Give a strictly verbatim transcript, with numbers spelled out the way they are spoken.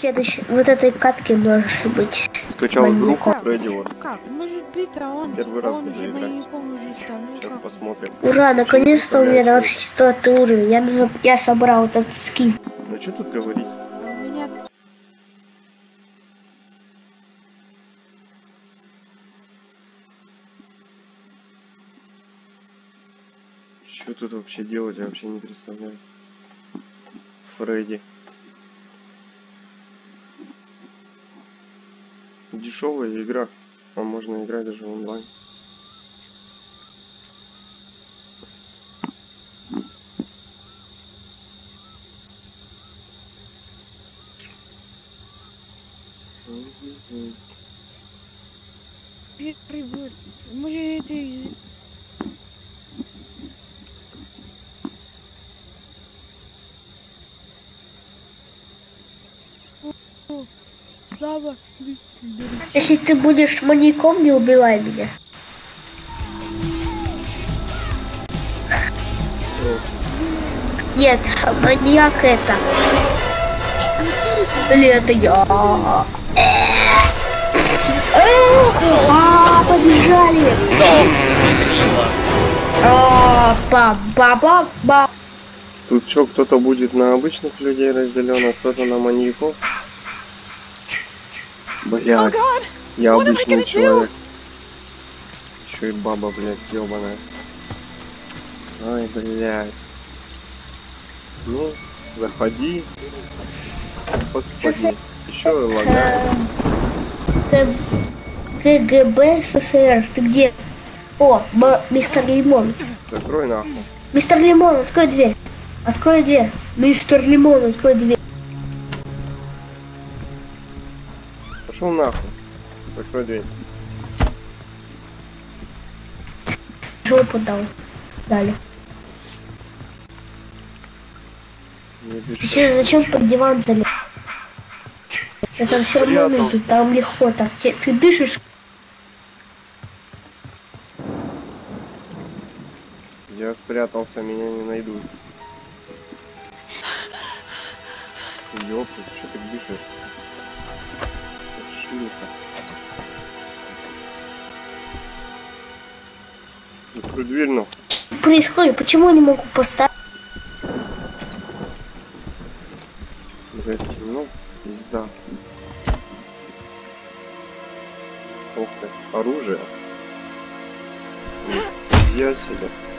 следующей, вот этой катке можешь быть. Скачал игру Фредди вот. Как? Может быть, а он, Первый раз он буду же играть. маньяком уже стал. Ну, Сейчас как? посмотрим. Ура, наконец-то у меня представляет двадцать четвёртый уровень. Я, наз- я собрал этот скин. Ну что тут говорить? А у меня... Что тут вообще делать, я вообще не представляю. Фредди. Дешевая игра, а можно играть даже онлайн. Может, это... Слава. Если ты будешь маньяком, не убивай меня. Нет, маньяк это. Или это я? А, побежали! Ба-ба-ба-ба. Тут что, кто-то будет на обычных людей разделен, а кто-то на маньяков? Блядь, я обычный человек. Еще и баба, блядь, ёбаная. Ай, блядь. Ну, заходи. Господи. Еще лагает. КГБ СССР, ты где? О, мистер Лимон. Закрой нахуй. Мистер Лимон, открой дверь. Открой дверь. Мистер Лимон, открой дверь. Пошел нахуй. Закрой дверь. Жопу дал. Дали. Ты че, зачем под диван залез? Это все равно тут, там легко так. Ты, ты дышишь. Я спрятался, меня не найдут. Ёпта, ты что так дышишь? Шлюха. Закрой дверь, нахуй. Происходит, почему я не могу поставить? Блять, темно, пизда. Ох ты, оружие. Я себе.